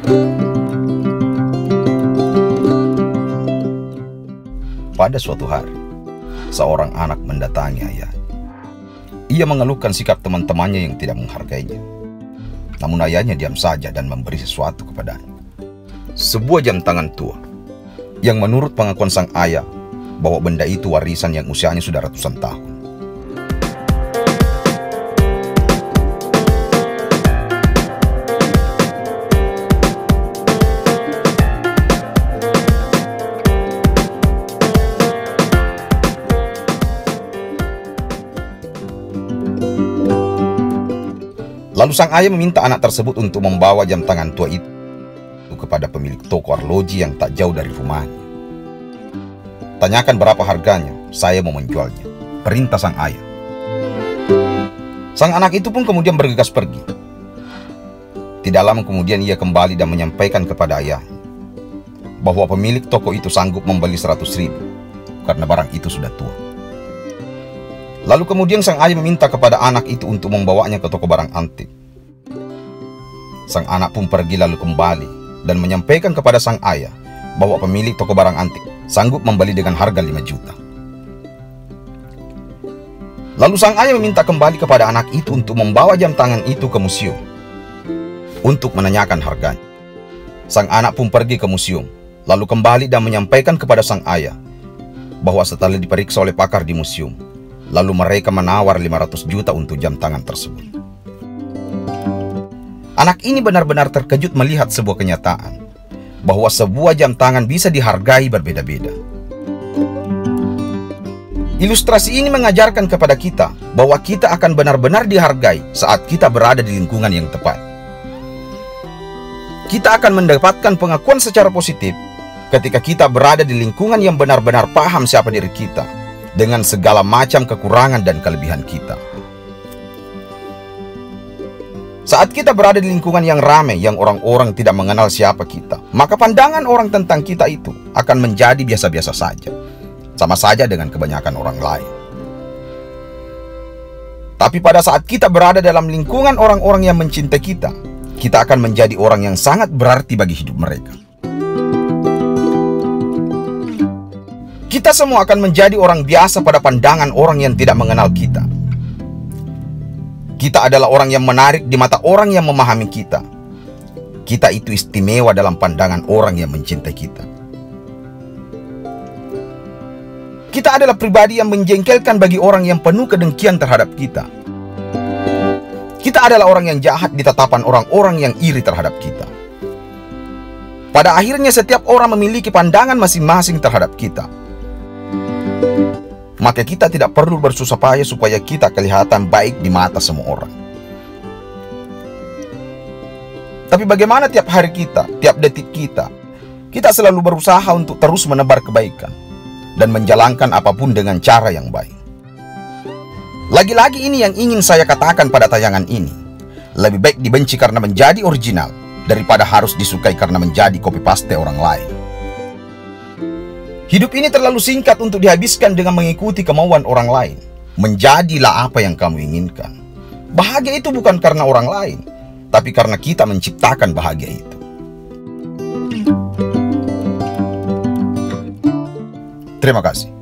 Pada suatu hari, seorang anak mendatangi ayahnya. Ia mengeluhkan sikap teman-temannya yang tidak menghargainya. Namun ayahnya diam saja dan memberi sesuatu kepadanya. Sebuah jam tangan tua, yang menurut pengakuan sang ayah, bahwa benda itu warisan yang usianya sudah ratusan tahun. Lalu sang ayah meminta anak tersebut untuk membawa jam tangan tua itu kepada pemilik toko arloji yang tak jauh dari rumahnya. Tanyakan berapa harganya, saya mau menjualnya, perintah sang ayah. Sang anak itu pun kemudian bergegas pergi. Tidak lama kemudian ia kembali dan menyampaikan kepada ayahnya bahwa pemilik toko itu sanggup membeli 100.000 karena barang itu sudah tua. Lalu kemudian sang ayah meminta kepada anak itu untuk membawanya ke toko barang antik. Sang anak pun pergi lalu kembali dan menyampaikan kepada sang ayah bahwa pemilik toko barang antik sanggup membeli dengan harga 5 juta. Lalu sang ayah meminta kembali kepada anak itu untuk membawa jam tangan itu ke museum untuk menanyakan harganya. Sang anak pun pergi ke museum, lalu kembali dan menyampaikan kepada sang ayah bahwa setelah diperiksa oleh pakar di museum, lalu mereka menawar 500 juta untuk jam tangan tersebut. Anak ini benar-benar terkejut melihat sebuah kenyataan bahwa sebuah jam tangan bisa dihargai berbeda-beda. Ilustrasi ini mengajarkan kepada kita bahwa kita akan benar-benar dihargai saat kita berada di lingkungan yang tepat. Kita akan mendapatkan pengakuan secara positif ketika kita berada di lingkungan yang benar-benar paham siapa diri kita dengan segala macam kekurangan dan kelebihan kita. Saat kita berada di lingkungan yang ramai, yang orang-orang tidak mengenal siapa kita, maka pandangan orang tentang kita itu akan menjadi biasa-biasa saja, sama saja dengan kebanyakan orang lain. Tapi pada saat kita berada dalam lingkungan orang-orang yang mencintai kita, kita akan menjadi orang yang sangat berarti bagi hidup mereka. Kita semua akan menjadi orang biasa pada pandangan orang yang tidak mengenal kita. Kita adalah orang yang menarik di mata orang yang memahami kita. Kita itu istimewa dalam pandangan orang yang mencintai kita. Kita adalah pribadi yang menjengkelkan bagi orang yang penuh kedengkian terhadap kita. Kita adalah orang yang jahat di tatapan orang-orang yang iri terhadap kita. Pada akhirnya setiap orang memiliki pandangan masing-masing terhadap kita. Maka kita tidak perlu bersusah payah supaya kita kelihatan baik di mata semua orang. Tapi bagaimana tiap hari kita, tiap detik kita selalu berusaha untuk terus menebar kebaikan dan menjalankan apapun dengan cara yang baik. Lagi-lagi ini yang ingin saya katakan pada tayangan ini. Lebih baik dibenci karena menjadi original daripada harus disukai karena menjadi copy paste orang lain. Hidup ini terlalu singkat untuk dihabiskan dengan mengikuti kemauan orang lain. Menjadilah apa yang kamu inginkan. Bahagia itu bukan karena orang lain, tapi karena kita menciptakan bahagia itu. Terima kasih.